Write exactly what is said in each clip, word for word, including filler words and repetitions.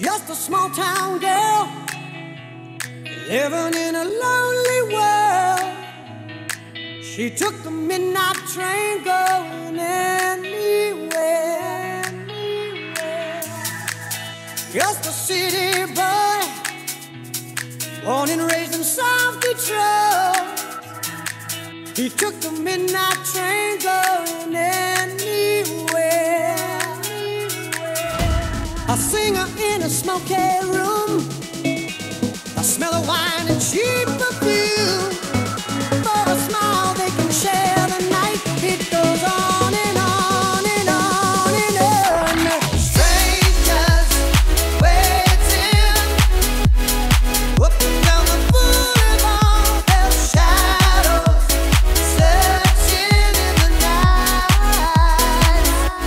just a small town girl living in a lonely world. She took the midnight train going anywhere, anywhere. Just a city boy, born and raised in South Detroit. He took the midnight train going anywhere, anywhere. A singer in a smoky room, a smell of wine and cheap perfume. For a smile they can share the night. It goes on and on and on and on. Strangers waiting up and down the boulevard. Their shadows searching in the night.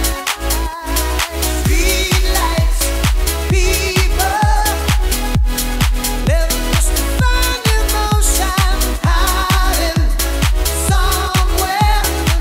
Street lights, people living just to find emotion, hiding somewhere in the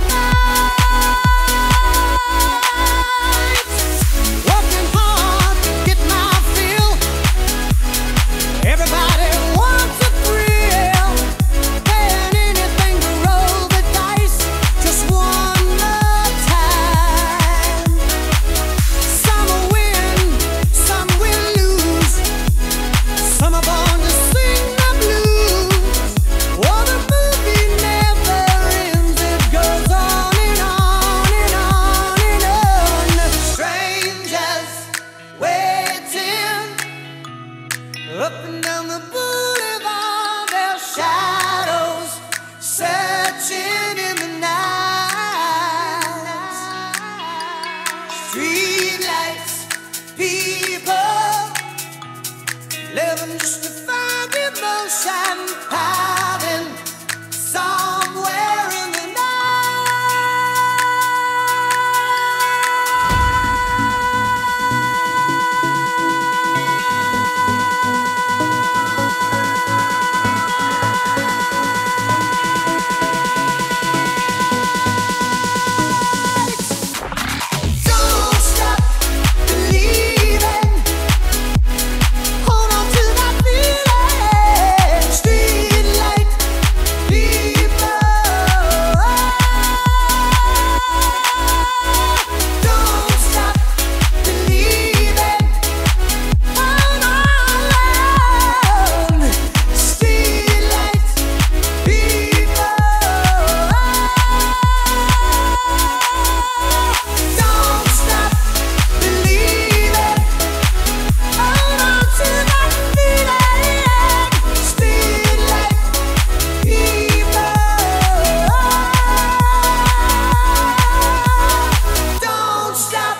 night. Working hard to get my fill. Everybody wants a thrill. Paying anything to roll the dice just one more time. Some will win, some will lose. Some are born to sing the blues. Oh, the movie never ends. It goes on and on and on and on. Strangers waiting up and down the boulevard. Their shadows searching in the night. Street lights, people living just to find emotion, hiding somewhere in the night. Don't stop believing. Hold on to that feeling. Street light people. Don't stop believing. Hold on. Street light people. Don't stop believing. Hold on to that feeling. Street light people. Don't stop.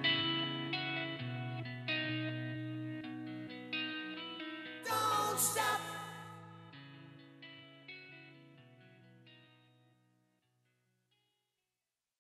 Don't stop.